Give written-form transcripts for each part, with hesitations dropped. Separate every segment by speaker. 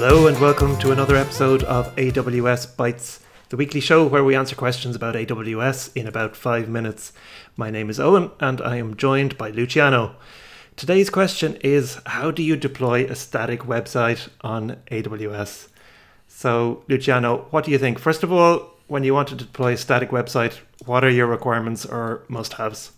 Speaker 1: Hello and welcome to another episode of AWS Bites, the weekly show where we answer questions about AWS in about 5 minutes. My name is Owen and I am joined by Luciano. Today's question is, how do you deploy a static website on AWS? So Luciano, what do you think? First of all, when you want to deploy a static website, what are your requirements or must-haves?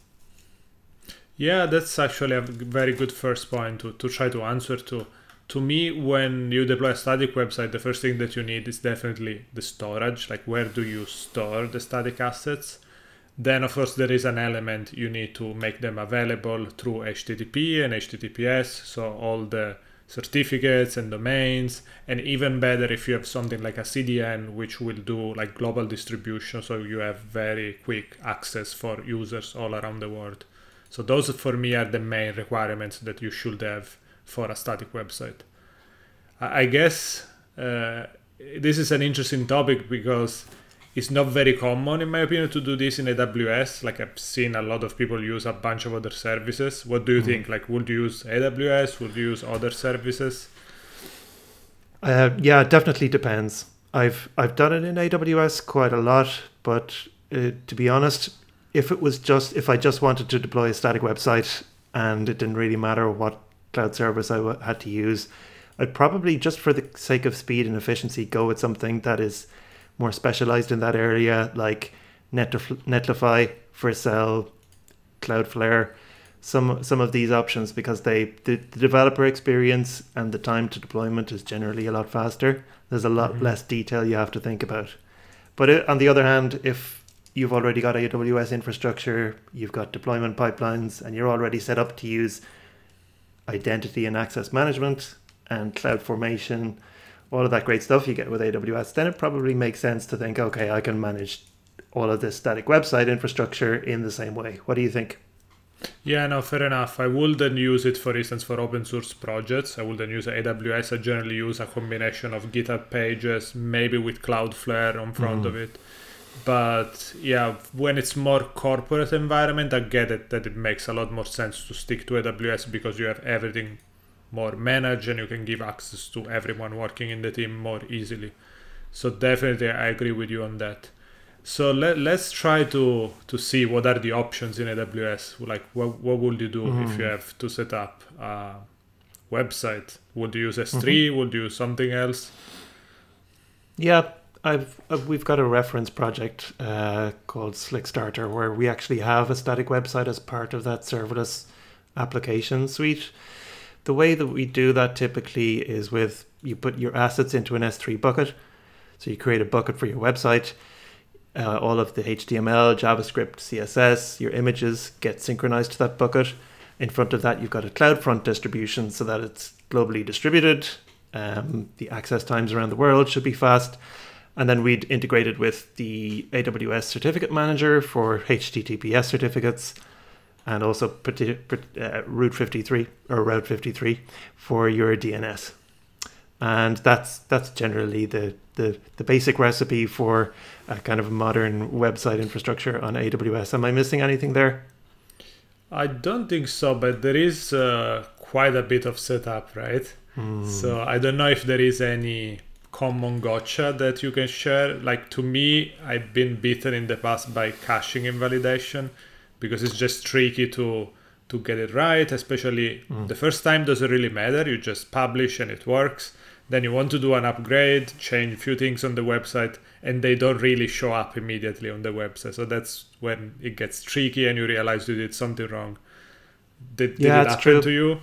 Speaker 2: Yeah, that's actually a very good first point to try to answer to. To me, when you deploy a static website, the first thing that you need is definitely the storage, like where do you store the static assets? Then, of course, there is an element you need to make them available through HTTP and HTTPS, so all the certificates and domains, and even better if you have something like a CDN, which will do like global distribution, so you have very quick access for users all around the world. So those, for me, are the main requirements that you should have for a static website. I guess this is an interesting topic because it's not very common, in my opinion, to do this in AWS. Like, I've seen a lot of people use a bunch of other services. What do you think? Like, would you use AWS? Would you use other services?
Speaker 1: Yeah, it definitely depends. I've done it in AWS quite a lot, but to be honest, if I just wanted to deploy a static website and it didn't really matter what cloud service I had to use, I'd probably, just for the sake of speed and efficiency, go with something that is more specialized in that area, like Netlify, Vercel, Cloudflare, some of these options, because the developer experience and the time to deployment is generally a lot faster. There's a lot less detail you have to think about. But on the other hand, if you've already got AWS infrastructure, you've got deployment pipelines, and you're already set up to use identity and access management and CloudFormation, all of that great stuff you get with AWS, then it probably makes sense to think, okay, I can manage all of this static website infrastructure in the same way. What do you think?
Speaker 2: Yeah, no, fair enough. I wouldn't use it, for instance, for open source projects. I wouldn't use AWS. I generally use a combination of GitHub pages, maybe with Cloudflare on front of it. But yeah, when it's more corporate environment, I get it that it makes a lot more sense to stick to AWS because you have everything more managed and you can give access to everyone working in the team more easily. So definitely I agree with you on that. So let's try to see what are the options in AWS. Like what would you do if you have to set up a website? Would you use S3? Would you use something else?
Speaker 1: Yeah. We've got a reference project called Slickstarter, where we actually have a static website as part of that serverless application suite. The way that we do that typically is you put your assets into an S3 bucket. So you create a bucket for your website. All of the HTML, JavaScript, CSS, your images get synchronized to that bucket. In front of that, you've got a Cloudfront distribution so that it's globally distributed. The access times around the world should be fast. And then we'd integrate it with the AWS Certificate Manager for HTTPS certificates, and also Route 53 for your DNS. And that's generally the basic recipe for a kind of modern website infrastructure on AWS. Am I missing anything there?
Speaker 2: I don't think so, but there is quite a bit of setup, right? So I don't know if there is any common gotcha that you can share. Like, to me, I've been beaten in the past by caching invalidation because it's just tricky to get it right, especially the first time doesn't really matter. You just publish and it works. Then you want to do an upgrade, change a few things on the website, and they don't really show up immediately on the website. So that's when it gets tricky and you realize you did something wrong. Did it happen to you?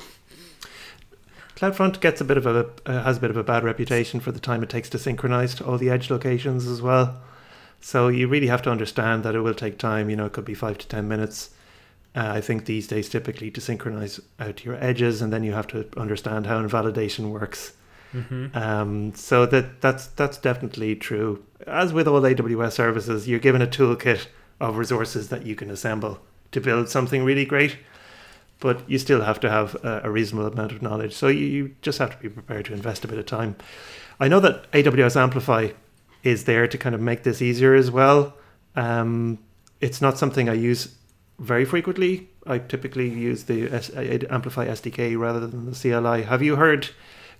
Speaker 1: CloudFront has a bit of a bad reputation for the time it takes to synchronize to all the edge locations as well. So you really have to understand that it will take time. It could be 5 to 10 minutes. I think these days typically to synchronize out to your edges, and then you have to understand how invalidation works. So that's definitely true. As with all AWS services, you're given a toolkit of resources that you can assemble to build something really great. But you still have to have a reasonable amount of knowledge. So you just have to be prepared to invest a bit of time. I know that AWS Amplifi is there to kind of make this easier as well. It's not something I use very frequently. I typically use the Amplifi SDK rather than the CLI. Have you heard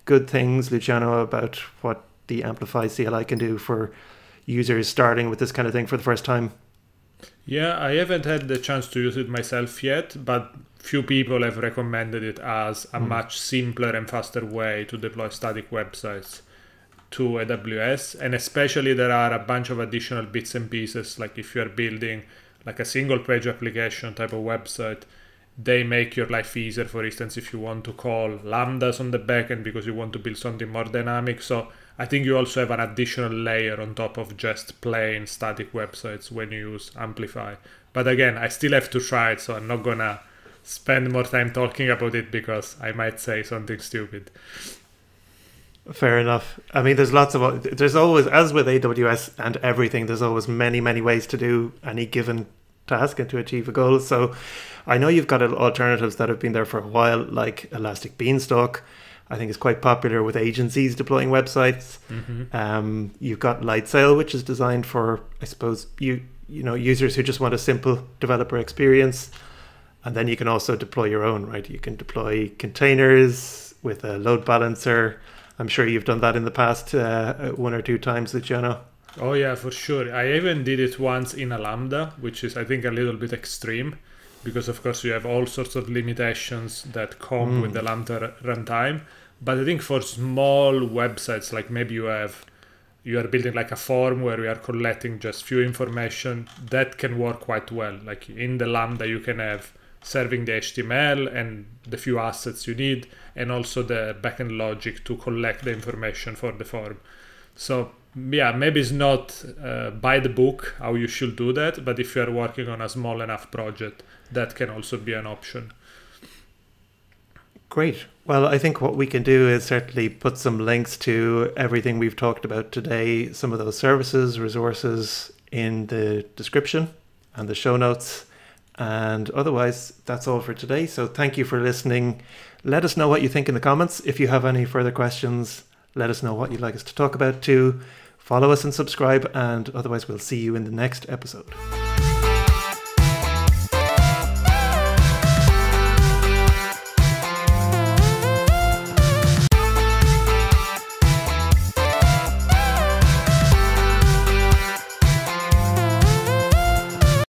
Speaker 1: good things, Luciano, about what the Amplifi CLI can do for users starting with this kind of thing for the first time?
Speaker 2: Yeah, I haven't had the chance to use it myself yet, but few people have recommended it as a much simpler and faster way to deploy static websites to AWS. And especially there are a bunch of additional bits and pieces, like if you're building like a single page application type of website, they make your life easier. For instance, if you want to call lambdas on the backend because you want to build something more dynamic. So I think you also have an additional layer on top of just plain static websites when you use Amplifi. But again, I still have to try it, so I'm not gonna spend more time talking about it because I might say something stupid.
Speaker 1: Fair enough. I mean, there's always, as with AWS and everything, there's always many, many ways to do any given task and to achieve a goal. So I know you've got alternatives that have been there for a while, like Elastic Beanstalk. I think it's quite popular with agencies deploying websites. You've got Lightsail, which is designed for, I suppose, users who just want a simple developer experience. And then you can also deploy your own, right? You can deploy containers with a load balancer. I'm sure you've done that in the past 1 or 2 times, Luciano.
Speaker 2: Oh yeah, for sure. I even did it once in a Lambda, which is, I think, a little bit extreme because, of course, you have all sorts of limitations that come with the Lambda runtime. But I think for small websites, like maybe you are building like a form where we are collecting just few information, that can work quite well. Like in the Lambda, you can have serving the HTML and the few assets you need, and also the backend logic to collect the information for the form. So yeah, maybe it's not by the book how you should do that, but if you are working on a small enough project, that can also be an option.
Speaker 1: Great. Well, I think what we can do is certainly put some links to everything we've talked about today, some of those services, resources in the description and the show notes. And otherwise, that's all for today. So thank you for listening. Let us know what you think in the comments. If you have any further questions, let us know what you'd like us to talk about too. Follow us and subscribe. And otherwise, we'll see you in the next episode.